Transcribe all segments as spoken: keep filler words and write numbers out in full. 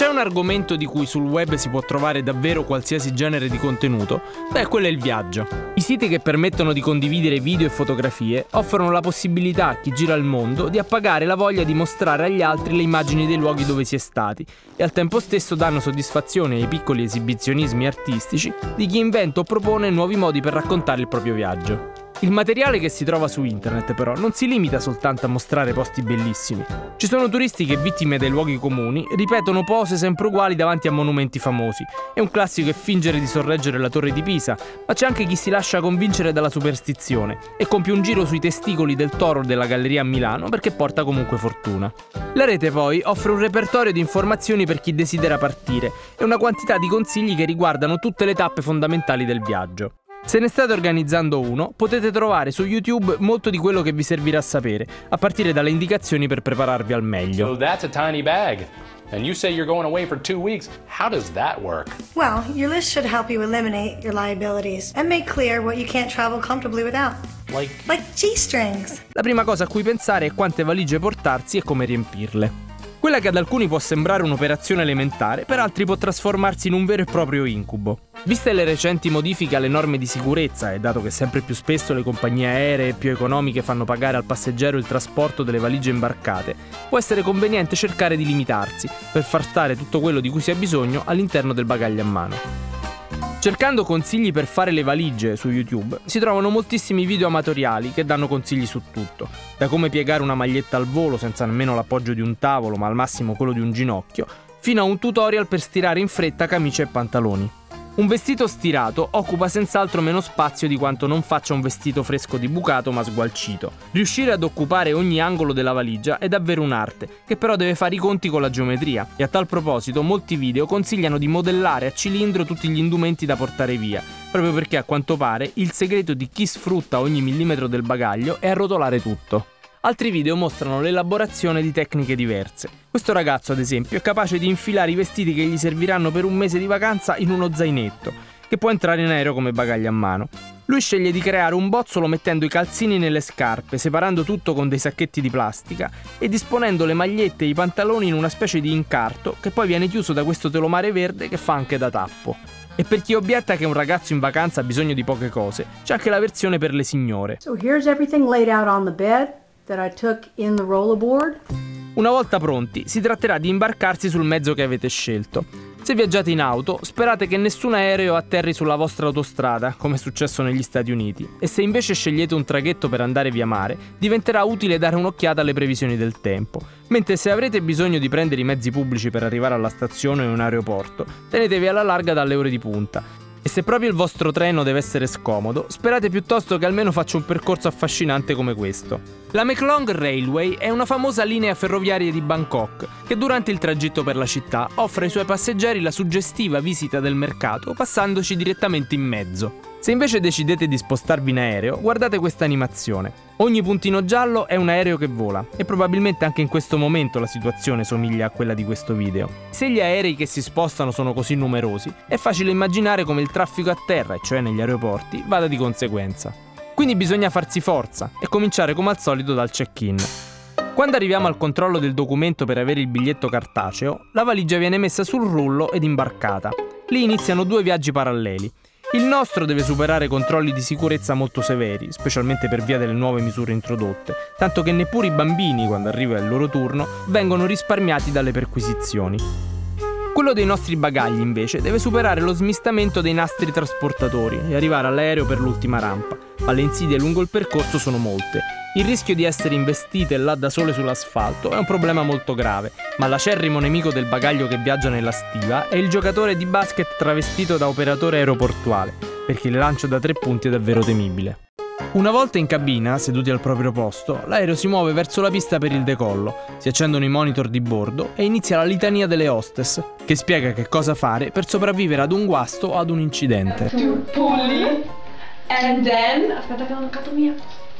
c'è un argomento di cui sul web si può trovare davvero qualsiasi genere di contenuto, beh, quello è il viaggio. I siti che permettono di condividere video e fotografie offrono la possibilità a chi gira il mondo di appagare la voglia di mostrare agli altri le immagini dei luoghi dove si è stati e al tempo stesso danno soddisfazione ai piccoli esibizionismi artistici di chi inventa o propone nuovi modi per raccontare il proprio viaggio. Il materiale che si trova su internet però non si limita soltanto a mostrare posti bellissimi. Ci sono turisti che, vittime dei luoghi comuni, ripetono pose sempre uguali davanti a monumenti famosi. È un classico è fingere di sorreggere la Torre di Pisa, ma c'è anche chi si lascia convincere dalla superstizione e compie un giro sui testicoli del toro della Galleria a Milano perché porta comunque fortuna. La rete poi offre un repertorio di informazioni per chi desidera partire e una quantità di consigli che riguardano tutte le tappe fondamentali del viaggio. Se ne state organizzando uno, potete trovare su YouTube molto di quello che vi servirà a sapere, a partire dalle indicazioni per prepararvi al meglio. So that's a tiny bag. And you say you're going away for two weeks. How does that work? Well, your list should help you eliminate your liabilities and make clear what you can't travel comfortably without. Like Like G-strings. La prima cosa a cui pensare è quante valigie portarsi e come riempirle. Quella che ad alcuni può sembrare un'operazione elementare, per altri può trasformarsi in un vero e proprio incubo. Viste le recenti modifiche alle norme di sicurezza e dato che sempre più spesso le compagnie aeree più economiche fanno pagare al passeggero il trasporto delle valigie imbarcate, può essere conveniente cercare di limitarsi per far stare tutto quello di cui si ha bisogno all'interno del bagaglio a mano. Cercando consigli per fare le valigie su YouTube si trovano moltissimi video amatoriali che danno consigli su tutto, da come piegare una maglietta al volo senza nemmeno l'appoggio di un tavolo ma al massimo quello di un ginocchio, fino a un tutorial per stirare in fretta camicie e pantaloni. Un vestito stirato occupa senz'altro meno spazio di quanto non faccia un vestito fresco di bucato ma sgualcito. Riuscire ad occupare ogni angolo della valigia è davvero un'arte, che però deve fare i conti con la geometria, e a tal proposito molti video consigliano di modellare a cilindro tutti gli indumenti da portare via, proprio perché a quanto pare il segreto di chi sfrutta ogni millimetro del bagaglio è arrotolare tutto. Altri video mostrano l'elaborazione di tecniche diverse. Questo ragazzo, ad esempio, è capace di infilare i vestiti che gli serviranno per un mese di vacanza in uno zainetto, che può entrare in aereo come bagaglio a mano. Lui sceglie di creare un bozzolo mettendo i calzini nelle scarpe, separando tutto con dei sacchetti di plastica e disponendo le magliette e i pantaloni in una specie di incarto che poi viene chiuso da questo telomare verde che fa anche da tappo. E per chi obietta che un ragazzo in vacanza ha bisogno di poche cose, c'è anche la versione per le signore. So here's everything laid out on the bed that I took in the rollerboard. Una volta pronti, si tratterà di imbarcarsi sul mezzo che avete scelto. Se viaggiate in auto, sperate che nessun aereo atterri sulla vostra autostrada, come è successo negli Stati Uniti, e se invece scegliete un traghetto per andare via mare, diventerà utile dare un'occhiata alle previsioni del tempo. Mentre se avrete bisogno di prendere i mezzi pubblici per arrivare alla stazione o in aeroporto, tenetevi alla larga dalle ore di punta. E se proprio il vostro treno deve essere scomodo, sperate piuttosto che almeno faccia un percorso affascinante come questo. La Meklong Railway è una famosa linea ferroviaria di Bangkok che durante il tragitto per la città offre ai suoi passeggeri la suggestiva visita del mercato passandoci direttamente in mezzo. Se invece decidete di spostarvi in aereo, guardate questa animazione. Ogni puntino giallo è un aereo che vola e probabilmente anche in questo momento la situazione somiglia a quella di questo video. Se gli aerei che si spostano sono così numerosi, è facile immaginare come il traffico a terra, e cioè negli aeroporti, vada di conseguenza. Quindi bisogna farsi forza e cominciare come al solito dal check-in. Quando arriviamo al controllo del documento per avere il biglietto cartaceo, la valigia viene messa sul rullo ed imbarcata. Lì iniziano due viaggi paralleli. Il nostro deve superare controlli di sicurezza molto severi, specialmente per via delle nuove misure introdotte, tanto che neppure i bambini, quando arriva il loro turno, vengono risparmiati dalle perquisizioni. Quello dei nostri bagagli, invece, deve superare lo smistamento dei nastri trasportatori e arrivare all'aereo per l'ultima rampa, ma le insidie lungo il percorso sono molte. Il rischio di essere investite là da sole sull'asfalto è un problema molto grave, ma l'acerrimo nemico del bagaglio che viaggia nella stiva è il giocatore di basket travestito da operatore aeroportuale, perché il lancio da tre punti è davvero temibile. Una volta in cabina, seduti al proprio posto, l'aereo si muove verso la pista per il decollo, si accendono i monitor di bordo e inizia la litania delle hostess, che spiega che cosa fare per sopravvivere ad un guasto o ad un incidente. To pulley and then, aspetta che ho mancato mia.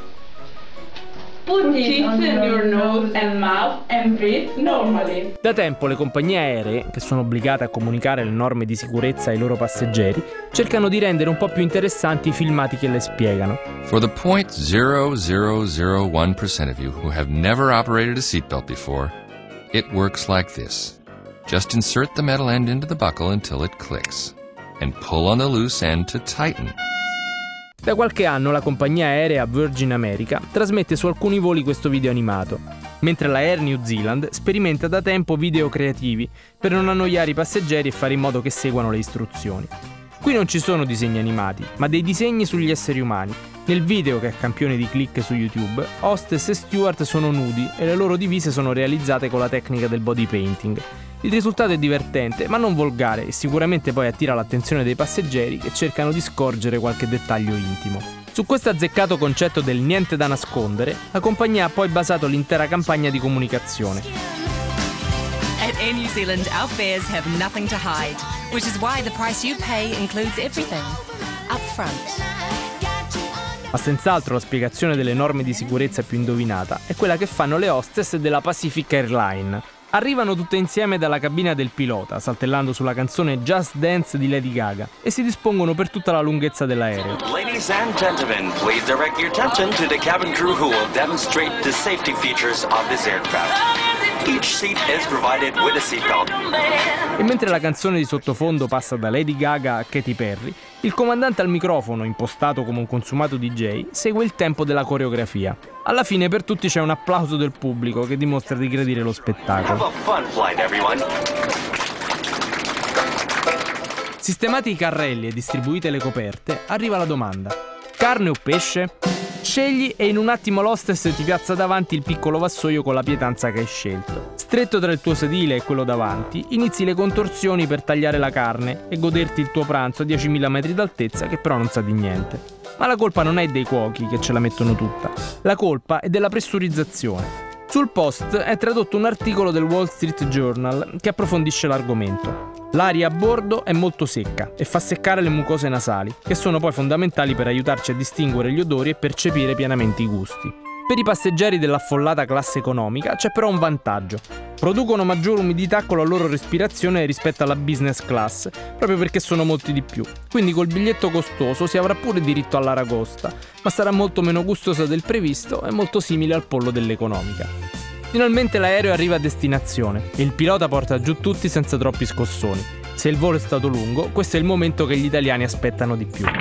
Put it in your nose and mouth and breathe normally. Da tempo le compagnie aeree, che sono obbligate a comunicare le norme di sicurezza ai loro passeggeri, cercano di rendere un po' più interessanti i filmati che le spiegano. For the zero point zero zero zero one percent of you who have never operated a seatbelt before, it works like this. Just insert the metal end into the buckle until it clicks, and pull on the loose end to tighten. Da qualche anno la compagnia aerea Virgin America trasmette su alcuni voli questo video animato, mentre la Air New Zealand sperimenta da tempo video creativi per non annoiare i passeggeri e fare in modo che seguano le istruzioni. Qui non ci sono disegni animati, ma dei disegni sugli esseri umani. Nel video, che è campione di click su YouTube, hostess e steward sono nudi e le loro divise sono realizzate con la tecnica del body painting. Il risultato è divertente, ma non volgare, e sicuramente poi attira l'attenzione dei passeggeri che cercano di scorgere qualche dettaglio intimo. Su questo azzeccato concetto del niente da nascondere, la compagnia ha poi basato l'intera campagna di comunicazione. At Air New Zealand, our fares have nothing to hide, which is why the price you pay includes everything, up front. Ma senz'altro la spiegazione delle norme di sicurezza più indovinata è quella che fanno le hostess della Pacific Airlines. Arrivano tutte insieme dalla cabina del pilota, saltellando sulla canzone Just Dance di Lady Gaga, e si dispongono per tutta la lunghezza dell'aereo. Ladies and gentlemen, please direct your attention to the cabin crew who will demonstrate the safety features of this aircraft. Each seat is provided with a seatbelt. E mentre la canzone di sottofondo passa da Lady Gaga a Katy Perry, il comandante al microfono, impostato come un consumato D J, segue il tempo della coreografia. Alla fine per tutti c'è un applauso del pubblico che dimostra di gradire lo spettacolo. Have a fun flight, everyone. Sistemati i carrelli e distribuite le coperte, arriva la domanda: carne o pesce? Scegli e in un attimo l'hostess ti piazza davanti il piccolo vassoio con la pietanza che hai scelto. Stretto tra il tuo sedile e quello davanti, inizi le contorsioni per tagliare la carne e goderti il tuo pranzo a diecimila metri d'altezza, che però non sa di niente. Ma la colpa non è dei cuochi che ce la mettono tutta. La colpa è della pressurizzazione. Sul post è tradotto un articolo del Wall Street Journal che approfondisce l'argomento. L'aria a bordo è molto secca e fa seccare le mucose nasali, che sono poi fondamentali per aiutarci a distinguere gli odori e percepire pienamente i gusti. Per i passeggeri dell'affollata classe economica c'è però un vantaggio. Producono maggiore umidità con la loro respirazione rispetto alla business class, proprio perché sono molti di più. Quindi col biglietto costoso si avrà pure diritto all'aragosta, ma sarà molto meno gustosa del previsto e molto simile al pollo dell'economica. Finalmente l'aereo arriva a destinazione e il pilota porta giù tutti senza troppi scossoni. Se il volo è stato lungo, questo è il momento che gli italiani aspettano di più.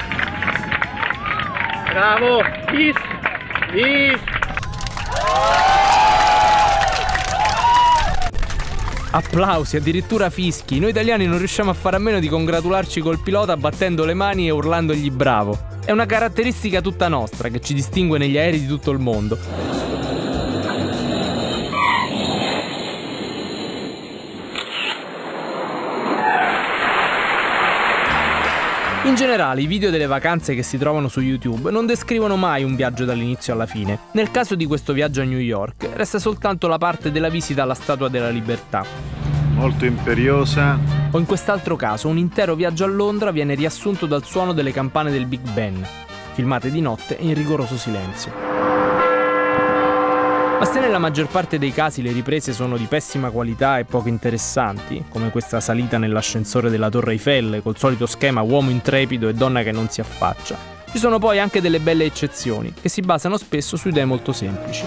Bravo! Bis! Bis! Applausi, addirittura fischi. Noi italiani non riusciamo a fare a meno di congratularci col pilota battendo le mani e urlandogli bravo. È una caratteristica tutta nostra che ci distingue negli aerei di tutto il mondo. In generale, i video delle vacanze che si trovano su YouTube non descrivono mai un viaggio dall'inizio alla fine. Nel caso di questo viaggio a New York, resta soltanto la parte della visita alla Statua della Libertà. Molto imperiosa. O in quest'altro caso, un intero viaggio a Londra viene riassunto dal suono delle campane del Big Ben, filmate di notte e in rigoroso silenzio. Ma se nella maggior parte dei casi le riprese sono di pessima qualità e poco interessanti, come questa salita nell'ascensore della Torre Eiffel col solito schema uomo intrepido e donna che non si affaccia, ci sono poi anche delle belle eccezioni che si basano spesso su idee molto semplici.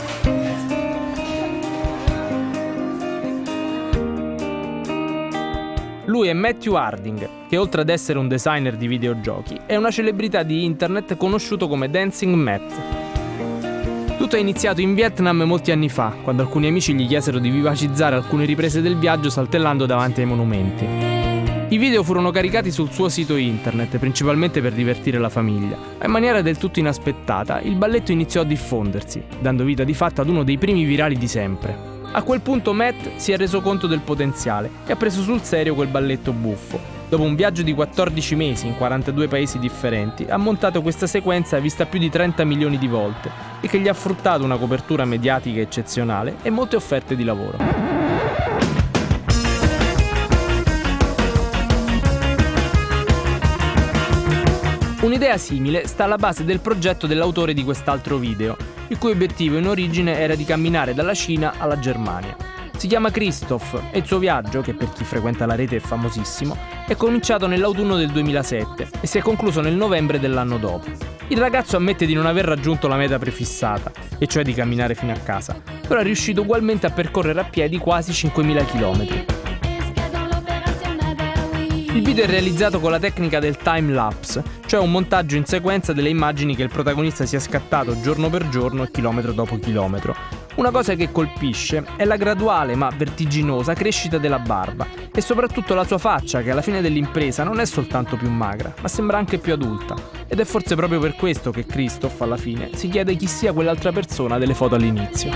Lui è Matthew Harding, che oltre ad essere un designer di videogiochi, è una celebrità di internet conosciuto come Dancing Matt. Tutto è iniziato in Vietnam molti anni fa, quando alcuni amici gli chiesero di vivacizzare alcune riprese del viaggio saltellando davanti ai monumenti. I video furono caricati sul suo sito internet, principalmente per divertire la famiglia, ma in maniera del tutto inaspettata il balletto iniziò a diffondersi, dando vita di fatto ad uno dei primi virali di sempre. A quel punto Matt si è reso conto del potenziale e ha preso sul serio quel balletto buffo. Dopo un viaggio di quattordici mesi in quarantadue paesi differenti, ha montato questa sequenza vista più di trenta milioni di volte e che gli ha fruttato una copertura mediatica eccezionale e molte offerte di lavoro. Un'idea simile sta alla base del progetto dell'autore di quest'altro video, il cui obiettivo in origine era di camminare dalla Cina alla Germania. Si chiama Christoph e il suo viaggio, che per chi frequenta la rete è famosissimo, è cominciato nell'autunno del duemilasette e si è concluso nel novembre dell'anno dopo. Il ragazzo ammette di non aver raggiunto la meta prefissata, e cioè di camminare fino a casa, però è riuscito ugualmente a percorrere a piedi quasi cinquemila chilometri. Il video è realizzato con la tecnica del time lapse, cioè un montaggio in sequenza delle immagini che il protagonista sia scattato giorno per giorno e chilometro dopo chilometro. Una cosa che colpisce è la graduale ma vertiginosa crescita della barba e soprattutto la sua faccia, che alla fine dell'impresa non è soltanto più magra, ma sembra anche più adulta. Ed è forse proprio per questo che Christoph alla fine si chiede chi sia quell'altra persona delle foto all'inizio.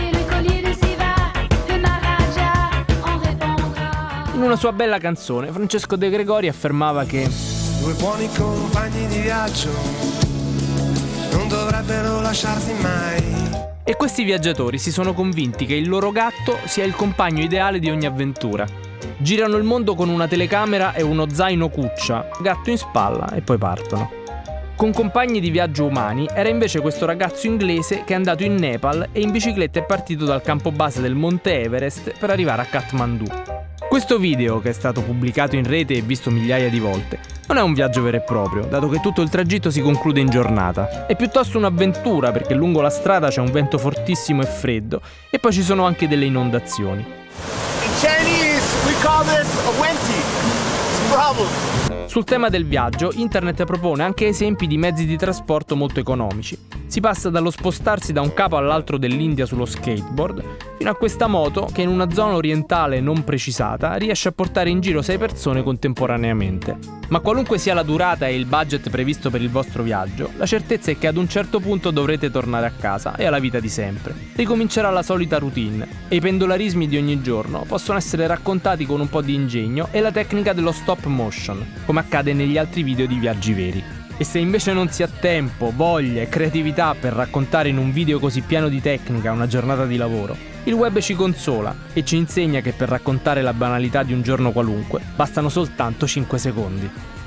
In una sua bella canzone, Francesco De Gregori affermava che due buoni compagni di viaggio non dovrebbero lasciarsi mai. E questi viaggiatori si sono convinti che il loro gatto sia il compagno ideale di ogni avventura. Girano il mondo con una telecamera e uno zaino cuccia, gatto in spalla, e poi partono. Con compagni di viaggio umani era invece questo ragazzo inglese che è andato in Nepal e in bicicletta è partito dal campo base del Monte Everest per arrivare a Kathmandu. Questo video, che è stato pubblicato in rete e visto migliaia di volte, non è un viaggio vero e proprio, dato che tutto il tragitto si conclude in giornata. È piuttosto un'avventura, perché lungo la strada c'è un vento fortissimo e freddo, e poi ci sono anche delle inondazioni. In Chinese we call this a wenti. It's a problem. Sul tema del viaggio, internet propone anche esempi di mezzi di trasporto molto economici. Si passa dallo spostarsi da un capo all'altro dell'India sullo skateboard, fino a questa moto che in una zona orientale non precisata riesce a portare in giro sei persone contemporaneamente. Ma qualunque sia la durata e il budget previsto per il vostro viaggio, la certezza è che ad un certo punto dovrete tornare a casa e alla vita di sempre. Ricomincerà la solita routine, e i pendolarismi di ogni giorno possono essere raccontati con un po' di ingegno e la tecnica dello stop motion, come accade negli altri video di viaggi veri. E se invece non si ha tempo, voglia e creatività per raccontare in un video così pieno di tecnica una giornata di lavoro, il web ci consola e ci insegna che per raccontare la banalità di un giorno qualunque bastano soltanto cinque secondi.